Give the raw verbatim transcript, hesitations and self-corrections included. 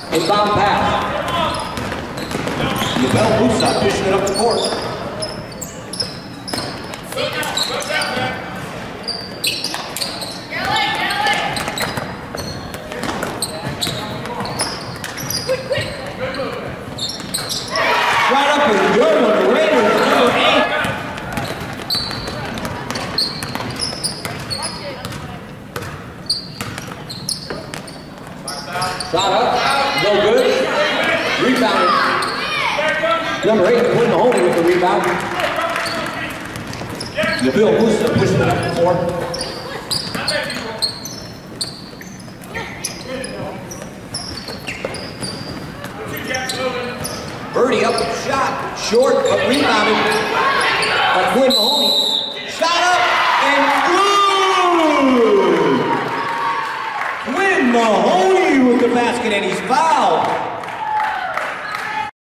Inbound pass. Lavelle Musa pushing it up the court. Right up and good one. The Raiders, number eight. Shot up, no good. Rebounded. Number eight, Quinn Mahoney with the rebound. Lavelle Musa pushing it up the floor. Birdie up with the shot, short but rebounded by Quinn Mahoney. Shot up and good! Quinn Mahoney with the basket and he's fouled.